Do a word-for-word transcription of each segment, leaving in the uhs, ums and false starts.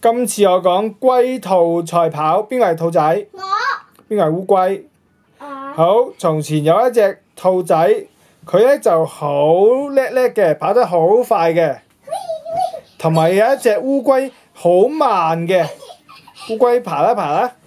今次我講龜兔賽跑，邊個係兔仔？ 我。 邊個係烏龜？ 我。 好，從前有一隻兔仔，佢咧就好叻叻嘅，跑得好快嘅。同埋有一隻烏龜好慢嘅，烏龜爬啦爬啦。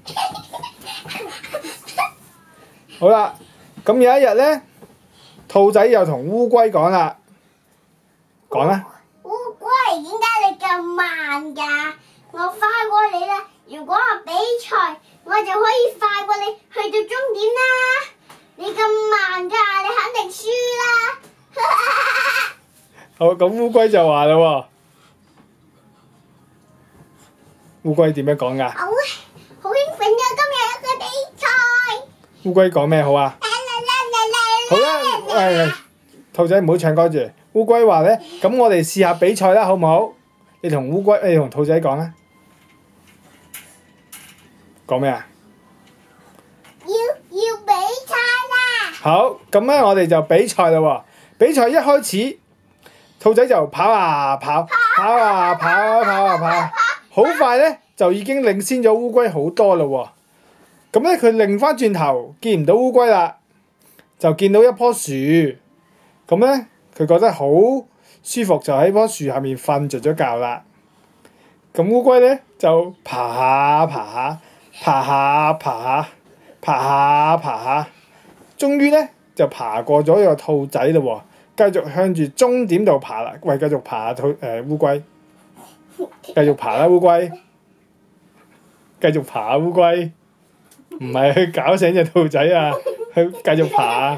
好啦，咁有一日咧，兔仔又同烏龜講啦，講啦。 烏龜，點解你咁慢㗎？我快過你啦！如果我比賽，我就可以快過你去到終點啦。你咁慢㗎，你肯定輸啦！ 好，咁烏龜就話啦喎，烏龜點樣講㗎？ 好，好興奮啊！今日有個比賽。 烏龜講咩好啊？好啦，誒，兔仔唔好唱歌住。烏龜話咧，咁我哋試下比賽啦，好唔好？你同烏龜，你同兔仔講啊。講咩啊？ 要要比賽啦！ 好，咁咧我哋就比賽啦喎。比賽一開始，兔仔就跑啊跑，跑啊跑啊跑啊跑，好快咧就已經領先咗烏龜好多啦喎。咁咧佢擰翻轉頭，見唔到烏龜啦，就見到一棵樹。咁咧佢覺得好舒服，就喺棵樹下面瞓着咗覺啦。咁烏龜咧就爬下爬下，爬下爬下，爬下爬下，終於咧就爬過咗個兔仔嘞喎，繼續向住終點度爬啦。喂，繼續爬啊兔誒烏龜，繼續爬啦烏龜，繼續爬啊烏龜，唔係去搞醒隻兔仔啊，去繼續爬啊，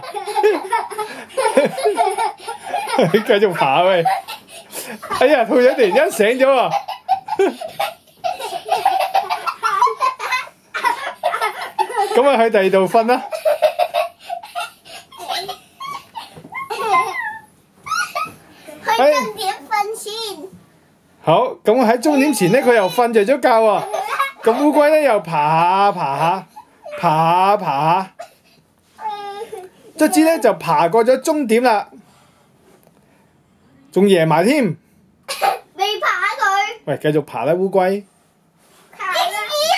去繼續爬喂！哎呀，兔仔突然間醒咗喎！咁啊，去第二度瞓啦。 去終點瞓先。 好，咁喺終點前咧，佢又瞓着咗覺喎。咁烏龜咧又爬下爬下，爬下爬下，卒之咧就爬過咗終點啦，仲贏埋添。 未爬佢。 喂，繼續爬啦，烏龜。 爬啦！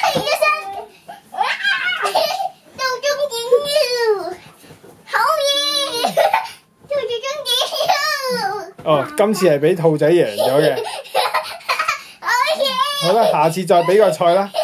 到終點了，好嘢！到咗終點了。 哦，今次係俾兔仔贏咗嘅。 好嘢！ 好啦，下次再比個賽啦。